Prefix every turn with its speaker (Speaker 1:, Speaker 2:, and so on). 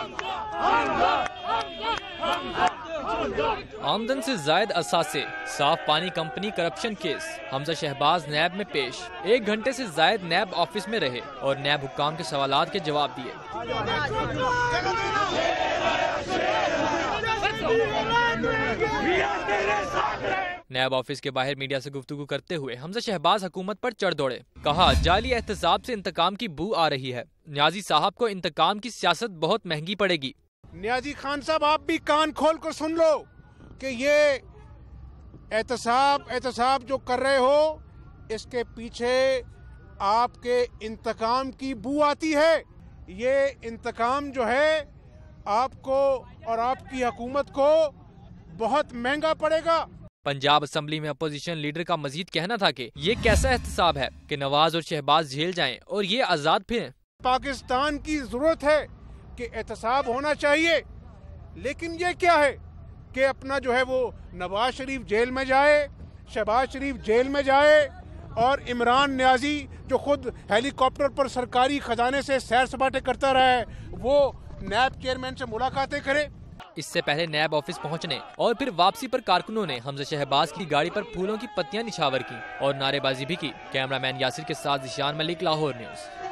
Speaker 1: آمدن سے زائد اثاثے، صاف پانی company corruption case, Hamza Shehbaz NAB میں پیش، 1 گھنٹے سے زائد نیب آفس میں رہے اور نیب حکام کے سوالات کے جواب دیے۔ نیب آفس کے باہر میڈیا سے گفتگو کرتے ہوئے حمزہ شہباز حکومت پر چڑھ دوڑے، کہا جعلی احتساب سے انتقام کی بو آ رہی ہے، نیازی صاحب کو انتقام کی سیاست بہت مہنگی پڑے گی۔
Speaker 2: نیازی خان صاحب آپ بھی کان کھول کر سن لو کہ یہ احتساب جو کر رہے ہو اس کے پیچھے آپ کے انتقام کی بو آتی ہے۔ یہ انتقام جو ہے آپ کو اور آپ کی حکومت کو بہت مہنگا پڑے گا۔
Speaker 1: پنجاب اسمبلی میں اپوزیشن لیڈر کا مزید کہنا تھا کہ یہ کیسا احتساب ہے کہ نواز اور شہباز جیل جائیں اور یہ آزاد پھریں۔
Speaker 2: پاکستان کی ضرورت ہے کہ احتساب ہونا چاہیے، لیکن یہ کیا ہے کہ اپنا جو ہے وہ نواز شریف جیل میں جائے، شہباز شریف جیل میں جائے اور عمران نیازی جو خود ہیلی کاپٹر پر سرکاری خزانے سے سیر سپاٹے کرتا رہا ہے وہ نیب چیئرمین سے ملاقاتیں کرے۔
Speaker 1: اس سے پہلے نیب آفس پہنچنے اور پھر واپسی پر کارکنوں نے حمزہ شہباز کی گاڑی پر پھولوں کی پتیاں نچھاور کی اور نعرے بازی بھی کی۔ کیمرہ مین یاسر کے ساتھ ذیشان ملک، لاہور نیوز۔